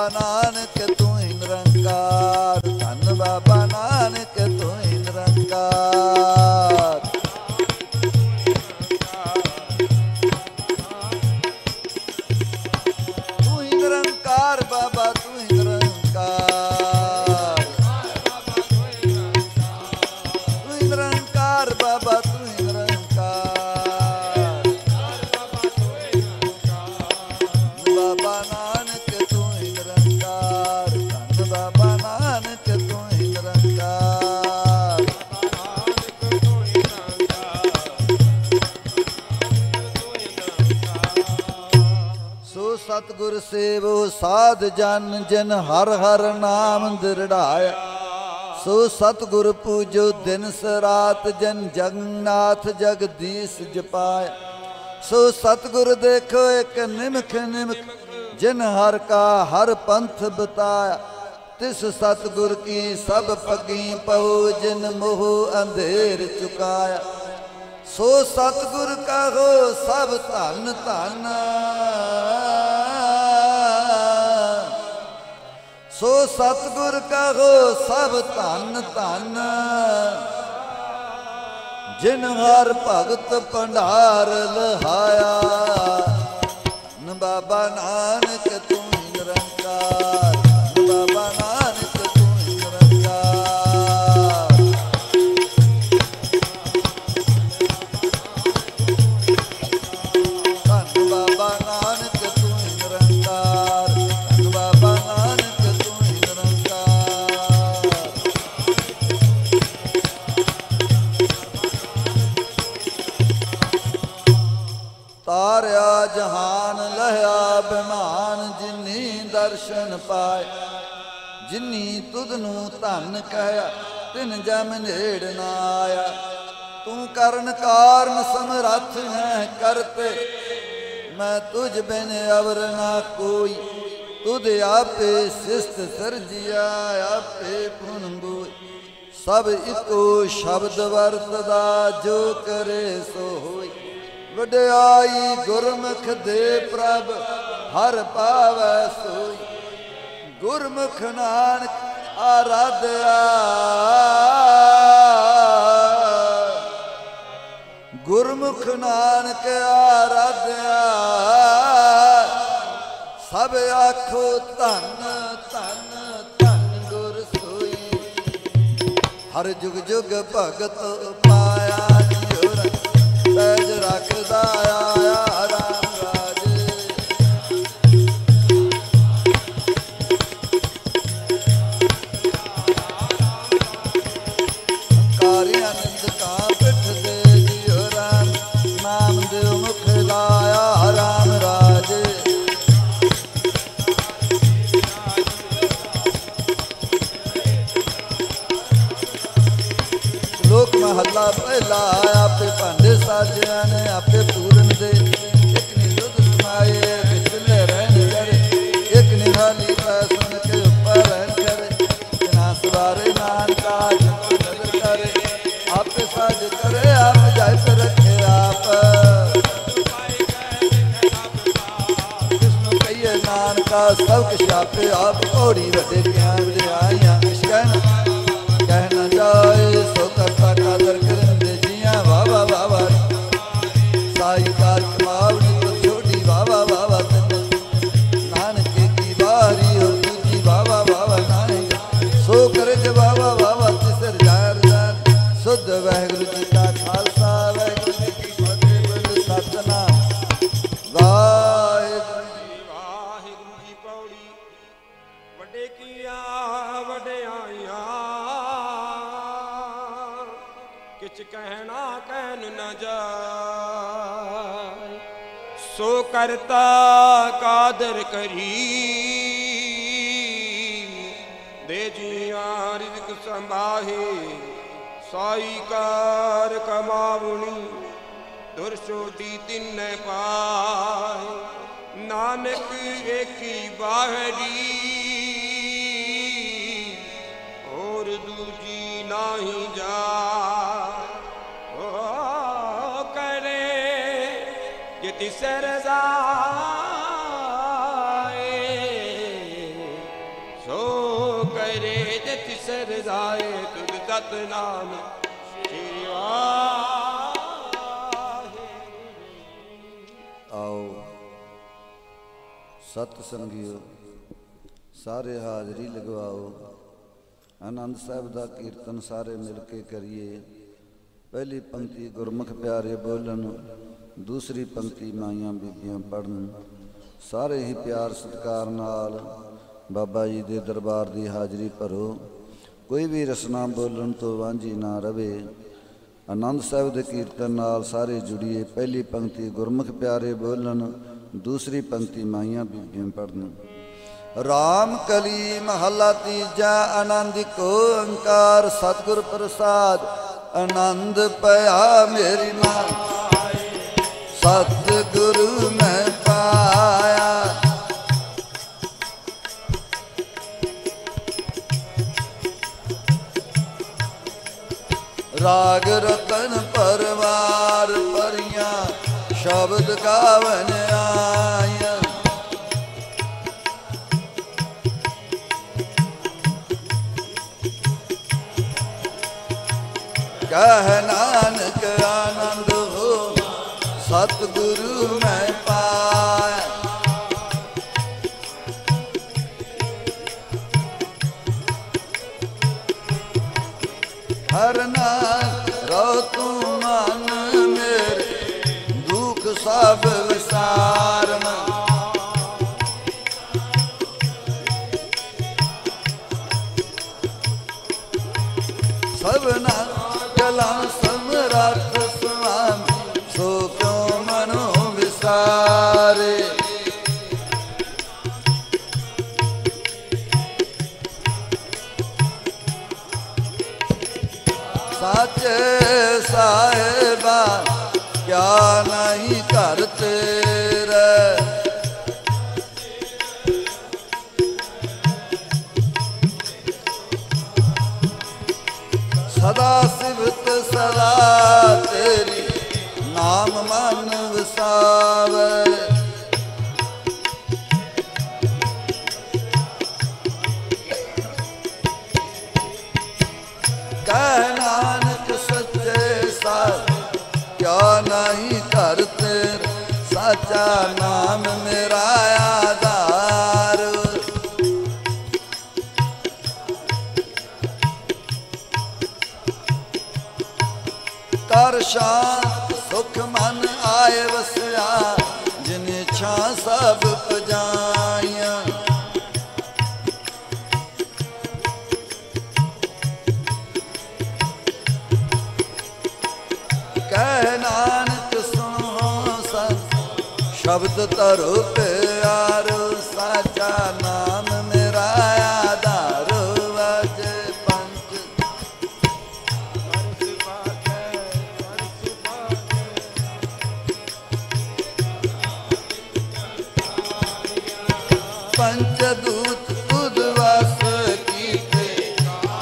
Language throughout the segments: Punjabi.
ਨਾਨਕ ਤੂੰ ਹੀ ਨਿਰੰਕਾਰ, ਧੰਨ ਬਾਬਾ ਨਾਨਕ ਤੂੰ ਹੀ ਨਿਰੰਕਾਰ। ਤੂੰ ਹੀ ਨਿਰੰਕਾਰ ਬਾਬਾ ਤੂੰ ਹੀ ਨਿਰੰਕਾਰ, ਤੂੰ ਹੀ ਨਿਰੰਕਾਰ ਬਾਬਾ ਤੂੰ ਹੀ ਨਿਰੰਕਾਰ। ਬਾਬਾ ਨਾਨਕ ਤੂੰ ਹੀ ਨਿਰੰਕਾਰ, ਧੰਨ ਬਾਬਾ ਨਾਨਕ ਤੂੰ ਹੀ ਨਿਰੰਕਾਰ। ਸੋ ਸਤਿਗੁਰ ਸੇਵੋ ਸਾਧ ਜਨ, ਜਿਨ ਹਰ ਹਰ ਨਾਮ ਦਿਰੜਾਇਆ। ਸੋ ਸਤਿਗੁਰ ਪੂਜੋ ਦਿਨ ਸਰਾਤ, ਜਨ ਜਗਨਨਾਥ ਜਗਦੀਸ਼ ਜਪਾਇਆ। ਸੋ ਸਤਿਗੁਰ ਦੇਖੋ ਇੱਕ ਨਿਮਖ ਨਿਮਖ, ਜਿਨ ਹਰ ਕਾ ਹਰ ਪੰਥ ਬਤਾਇਆ। ਤਿਸ ਸਤਿਗੁਰ ਕੀ ਸਭ ਪਗੀ ਪਉ, ਜਿਨ ਮੋਹ ਅੰਧੇਰ ਚੁਕਾਇਆ। ਸੋ ਸਤਿਗੁਰ ਕਹੋ ਸਭ ਧਨ ਧਨ, ਸੋ ਸਤਿਗੁਰ ਕਹੋ ਸਭ ਧਨ ਧਨ। ਜਿਨ ਹਰ ਭਗਤ ਭੰਡਾਰ ਲਹਾਇਆ, ਬਾਬਾ ਨਾਨਕ ਤੂੰ ਹੀ ਨਿਰੰਕਾਰ, ਬਾਬਾ ਨਾਨਕ ਤੂੰ ਹੀ ਨਿਰੰਕਾਰ। ਧੰਨ ਬਾਬਾ ਨਾਨਕ ਤੂੰ ਹੀ ਨਿਰੰਕਾਰ, ਧੰਨ ਬਾਬਾ ਨਾਨਕ ਤੂੰ ਹੀ ਨਿਰੰਕਾਰ। ਤਾਰਿਆ ਜਹਾਨ ਲਹਿਆ ਬਿਮਾਨ, ਜਿਨੀ ਦਰਸ਼ਨ ਪਾਏ। ਜਿਨੀ ਤੁਧ ਨੂੰ ਧਨ ਕਹਿਆ, ਤਿਨ ਜਮ ਨੇੜ ਨਾ ਆਇਆ। ਤੂੰ ਕਰਨ ਕਾਰਨ ਸਮਰੱਥ ਹੈ ਕਰਤੇ, ਮੈਂ ਤੁਝ ਬਿਨ ਅਵਰ ਨਾ ਕੋਈ। ਤੁਧ ਆਪੇ ਸਿਸਤ ਸਰਜਿਆ, ਆਪੇ ਪੁਨ ਬੋਈ। ਸਭ ਇੱਕੋ ਸ਼ਬਦ ਵਰਤਦਾ, ਜੋ ਕਰੇ ਸੋ ਹੋਈ। ਵਡਿਆਈ ਗੁਰਮੁਖ ਦੇ ਪ੍ਰਭ, ਹਰ ਪਾਵੈ ਸੋਈ। ਗੁਰਮੁਖ ਨਾਨਕ ਆਰਾਧਿਆ, ਗੁਰਮੁਖ ਨਾਨਕ ਆਰਾਧਿਆ। ਸਭ ਆਖੋ ਧੰਨ ਧੰਨ ਧੰਨ ਗੁਰ ਸੋਈ। ਹਰ ਜੁਗ ਜੁਗ ਭਗਤ ਪਾਇਆ, ਜਿਉ ਸਹਿਜ ਰੱਖਦਾ ਆਇਆ ਰਾਮ ਰਾਜੇ। ਹੰਕਾਰੀ ਆਨੰਦ ਕਾ ਪਿੱਠ ਦੇ, ਜਿਉ ਰਾਮ ਨਾਮ ਦਿਉ ਮੁਖ ਲਾਇਆ ਰਾਮ ਰਾਜੇ। ਲੋਕ ਮਹੱਲਾ ਪਹਿਲਾ, ਆਪੇ ਭਾਂਡੇ ਸਾਜਿਆ ਨੇ ਆਪੇ ਪੂਰਨ ਦੇ। ਇੱਕ ਨੀ ਦੁੱਧ ਸਮਾਏ ਵਿਚਲੇ ਰਹਿਣ ਕਰੇ, ਇੱਕ ਨਿਹਾਲੀ ਪੈ ਸੁਣ ਕੇ ਉੱਪਰ ਰਹਿਣ ਕਰੇ। ਜਿਨਾ ਸਵਾਰੇ ਨਾਨਕਾ ਜਨਮ ਨਦਰ ਕਰੇ, ਆਪੇ ਸਾਜ ਕਰੇ ਆਪ ਜਾਇਤ ਰੱਖੇ ਆਪ। ਜਿਸਨੂੰ ਕਹੀਏ ਨਾਨਕਾ ਸਭ ਕੁਛ ਆਪੇ ਆਪ। ਘੋੜੀ ਵੱਡੇ ਗਿਆਨ ਲਿਆਈਆਂ ਕਿਛ ਕਹਿਣਾ ਕਹਿਣਾ ਜਾਏ, ਸੋ ਕਰਤਾ ਕਾਦਰ ਕਰਨ ਦੇ ਜੀਆਂ ਵਾਵਾ ਵਾਵਾ। ਸਾਈ ਕਾਰ ਕਮਾਵਣੀ ਤੋਂ ਛੋਟੀ ਵਾਵਾ ਵਾਵਾ ਤਨ। ਨਾਨਕੇ ਕੀ ਬਾਰੀ ਹੋ ਦੂਜੀ ਵਾਵਾ ਵਾਵਾ ਨਾਨਕ। ਸੋ ਕਰੇ ਜ ਵਾਵਾ ਵਾਵਾ ਤਿਸਰ ਜਾਰ ਜਾਨ। ਸੁਧ ਵਾਹਿਗੁਰੂ ਜੀ ਕਾ ਖਾਲਸਾ, ਵਾਹਿਗੁਰੂ ਜੀ ਕੀ ਫਤਿਹ। ਬੋਲ ਸਤਿਨਾਮ ਵਾਹਿਗੁਰੂ ਜੀ। ਵਾਹਿਗੁਰੂ ਜੀ ਪੌੜੀ। ਵੱਡੇ ਕੀਆਂ ਵਡਿਆਈਆਂ, ਕਿਛ ਕਹਿਣਾ ਕਹਿਨ ਨ ਜਾਏ। ਸੋ ਕਰਤਾ ਕਾਦਰ ਕਰੀ, ਦੇ ਜੀਆਂ ਰਿਜ਼ਕ ਸੰਭਾਹੇ। ਸਾਈ ਕਾਰ ਕਮਾਵਣੀ, ਦੁਰ ਛੋਟੀ ਤਿੰਨੇ ਪਾਏ। ਨਾਨਕ ਏਕੀ ਬਾਹਰੀ, ਹੋਰ ਦੂਜੀ ਨਾਹੀ ਜਾ। ਤਿਸਰ ਜਾਏ ਤਿਸ ਰਜ਼ਾਏ ਤੁਧ ਤਤ ਨਾਮ ਸ਼੍ਰੀ ਵਾਹਿਗੁਰੂ। ਆਓ ਸਤ ਸੰਗਿਓ ਸਾਰੇ ਹਾਜ਼ਰੀ ਲਗਵਾਓ। ਆਨੰਦ ਸਾਹਿਬ ਦਾ ਕੀਰਤਨ ਸਾਰੇ ਮਿਲ ਕੇ ਕਰੀਏ। ਪਹਿਲੀ ਪੰਕਤੀ ਗੁਰਮੁਖ ਪਿਆਰੇ ਬੋਲਣ, ਦੂਸਰੀ ਪੰਕਤੀ ਮਾਈਆਂ ਬੀਬੀਆਂ ਪੜ੍ਹਨ। ਸਾਰੇ ਹੀ ਪਿਆਰ ਸਤਿਕਾਰ ਨਾਲ ਬਾਬਾ ਜੀ ਦੇ ਦਰਬਾਰ ਦੀ ਹਾਜ਼ਰੀ ਭਰੋ। ਕੋਈ ਵੀ ਰਸਨਾ ਬੋਲਣ ਤੋਂ ਵਾਂਝੀ ਨਾ ਰਵੇ। ਆਨੰਦ ਸਾਹਿਬ ਦੇ ਕੀਰਤਨ ਨਾਲ ਸਾਰੇ ਜੁੜੀਏ। ਪਹਿਲੀ ਪੰਕਤੀ ਗੁਰਮੁਖ ਪਿਆਰੇ ਬੋਲਣ, ਦੂਸਰੀ ਪੰਕਤੀ ਮਾਈਆਂ ਬੀਬੀਆਂ ਪੜ੍ਹਨ। ਰਾਮ ਕਲੀ ਮਹੱਲਾ ਤੀਜਾ। ਆਨੰਦ ਕੋ ਓੰਕਾਰ ਸਤਿਗੁਰ ਪ੍ਰਸਾਦ। ਆਨੰਦ ਪਿਆ ਮੇਰੀ ਮਾਂ ਸਤਿਗੁਰੂ ਮੈਂ ਪਾਇਆ। ਰਾਗ ਰਤਨ ਪਰਵਾਰ ਪਰੀਆਂ ਸ਼ਬਦ ਗਾਵਨ ਆਇਆ। ਕਹਿ ਨਾਨਕ ਆਨੰਦ ਹੋ ਸਤਿਗੁਰੂ ਮੈਂ ਪਾਇਆ। ਹਰ ਨਾਮ ਰਹੁ ਤੂੰ ਮਨ ਮੇਰੇ ਦੁਖ ਸਭ ਵਿਸਾਰਨ। ਸਭਨਾ ਕਲਾਂ ਸਮਰੱਥ ਸੁਆਮੀ ਸੋ ਕਿਉ ਮਨੋ ਵਿਸਾਰੇ। ਸਾਚੇ ਸਾਹਿਬਾ ਕਿਆ ਨਹੀਂ ਘਰ ਤੇਰੇ। ਸਦਾ ਸਿਵਤ ਸਦਾ ਤੇਰੀ ਨਾਮ ਮਨ ਵਸਾਵੇ। ਕਹਿ ਨਾਨਕ ਸੱਚੇ ਸਾਧ ਕਿਆ ਨਹੀਂ ਘਰ ਤੇਰੇ। ਸਾਚਾ ਨਾਮ ਮੇਰਾ ਆਧਾਰ। ਕਰ ਸ਼ਾਂਤ ਸੁਖ ਮਨ ਆਏ ਵਸਿਆ। ਜਿਨ ਇੱਛਾ ਸਭ ਪਜਾਈਆਂ। ਕਹਿ ਨਾਨਕ ਸੁਣੋ ਸਤ ਸ਼ਬਦ ਧਰੋ ਪਿਆਰ। ਸਾਚਾ ਨਾਮ ਮੇਰਾ ਆਧਾਰ। ਵਾਜੇ ਪੰਜ ਪੰਚ ਦੂਤ ਤੁਧ ਵਸ ਕੀਤੇ।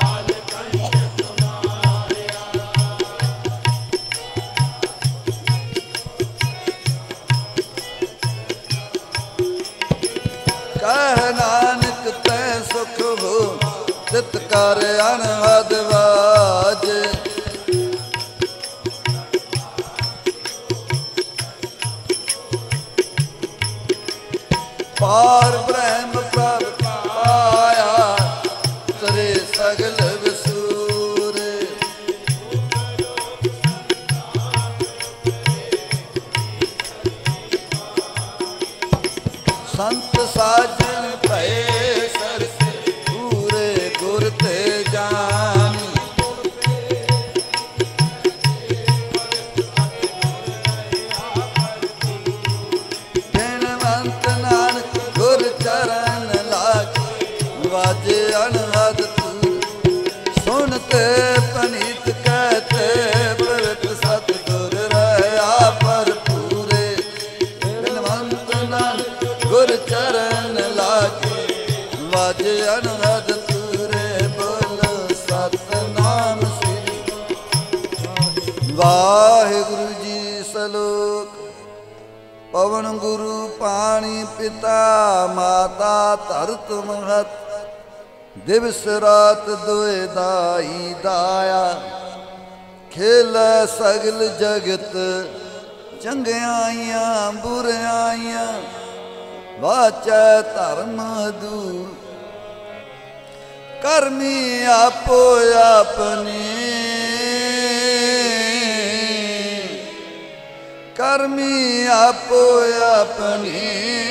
ਕਹਿ ਨਾਨਕ ਤੈ ਸੁਖ ਹੋ ਤਿਤ ਕਰ ਅਨਹਦ ਵਾਜੇ। ਪਾਰ ਬ੍ਰਹਮ ਪ੍ਰਭ ਪਾਇਆ ਤਰੇ ਸਗਲ ਵਿਸੂਰੇ। ਸੰਤ ਸਾਜਨ ਭਏ ਸਰਸੇ ਪੂਰੇ ਗੁਰ ਤੇ ਜਾਨੀ। ਗਿਣਵੰਤ ਨਾਨਕ ਗੁਰ ਚਰਨ ਲਾਗੇ। ਵਾਜੇ ਅਨਹਦ ਤੂਰ ਸੁਣ ਤੇ ਪਨੀਤ ਕਹਤੇ ਪ੍ਰਗਟ ਸਤਿਗੁਰ ਰਹਾ ਭਰਪੂਰੇ। ਗਿਣਵੰਤ ਨਾਨਕ ਗੁਰ ਚਰਨ ਲਾਗੇ। ਵਾਜੇ ਅਨਹਦ ਤੂਰੇ ਬੋਲੋ ਸਤਿਨਾਮ ਸ੍ਰੀ ਵਾਹਿਗੁਰੂ ਜੀ। ਸਲੋਕ ਪਵਨ ਗੁਰੂ ਪਾਣੀ ਪਿਤਾ ਮਾਤਾ ਧਰਤ ਮਹਤ। ਦਿਵਸ ਰਾਤ ਦੁਇ ਦਾਈ ਦਾਇਆ, ਖੇਲੈ ਸਗਲ ਜਗਤ ਚੰਗਿਆਈਆਂ ਬੁਰਿਆਈਆਂ, ਵਾਚੈ ਧਰਮ ਦੂਰ ਕਰਮੀ ਆਪੋ ਆਪਣੀ, ਕਰਮੀ ਆਪੋ ਆਪਣੀ,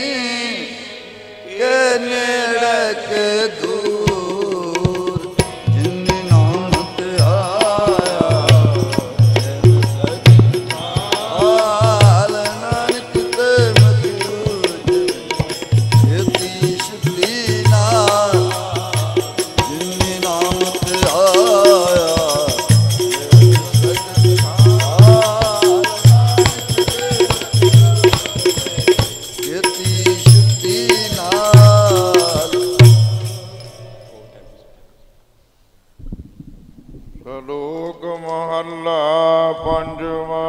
ਕੇ ਨੇੜੇ ਕੇ ਦੂਰ, ਜਿਨ ਨਾਮ ਤੇ ਆਇਆ ਆਲ ਨਾਨਕ ਤੇ ਮਤੂਜ, ਛੇਤੀ ਛੁੱਟੀ ਨਾਲ ਜਿਨ ਨਾਮ ਤੇ ਆਇਆ ਛੇਤੀ ਛੁੱਟੀ ਨਾਲ। ਸ਼ਲੋਕ ਮਹੱਲਾ ਪੰਜਵਾਂ।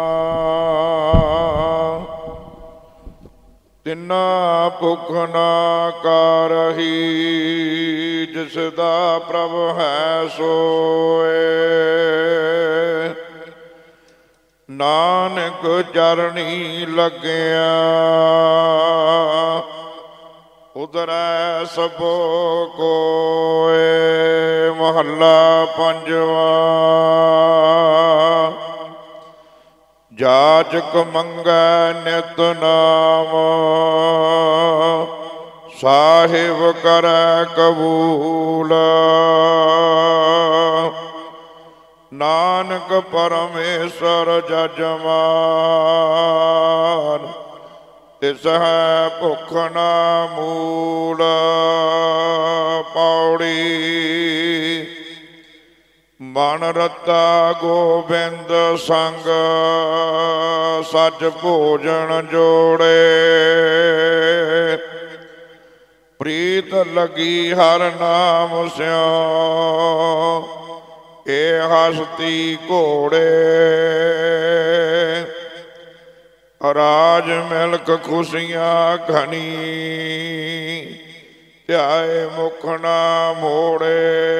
ਤਿਨਾ ਭੁੱਖ ਨਾ ਕਾਰਹੀ, ਜਿਸ ਦਾ ਪ੍ਰਭ ਹੈ ਸੋਏ। ਨਾਨਕ ਚਰਣੀ ਲੱਗਿਆ, ਉਧਰੈ ਸਭੋ ਕੋਏ। ਮਹੱਲਾ ਪੰਜਵਾਂ। ਜਾਚਕ ਮੰਗੈ ਨਿਤ ਨਾਮ, ਸਾਹਿਬ ਕਰੈ ਕਬੂਲ। ਨਾਨਕ ਪਰਮੇਸ਼ਰ ਜਜਮਾਨ, ਤਿਸ ਹੈ ਭੁੱਖ ਨਾ ਮੂਲ। ਪੌੜੀ। ਮਨ ਰਤਾ ਗੋਬਿੰਦ ਸੰਗ, ਸੱਚ ਭੋਜਨ ਜੋੜੇ। ਪ੍ਰੀਤ ਲਗੀ ਹਰ ਨਾਮ ਸਿਉ, ਇਹ ਹਸਤੀ ਘੋੜੇ। ਰਾਜ ਮਿਲਕ ਖੁਸ਼ੀਆਂ ਘਣੀ, ਧਿਆਏ ਮੁਖ ਨਾ ਮੋੜੇ।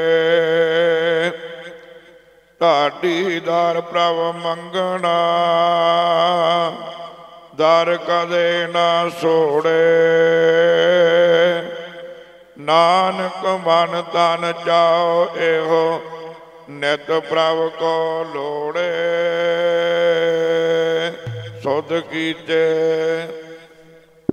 ਢਾਡੀ ਦਰ ਪ੍ਰਭ ਮੰਗਣਾ, ਦਰ ਕਦੇ ਨਾ ਛੋੜੇ। ਨਾਨਕ ਮਨ ਤਨ ਚਾਉ ਇਹੋ, ਨਿਤ ਪ੍ਰਭ ਕੋ ਲੋੜੇ। ਸੁਧ ਕੀਤੇ